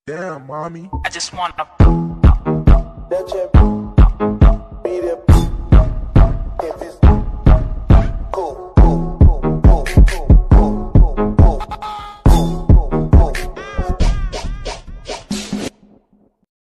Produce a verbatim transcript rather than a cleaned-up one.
Damn, mommy. I just wanna. That champ, beat it. If it's cool.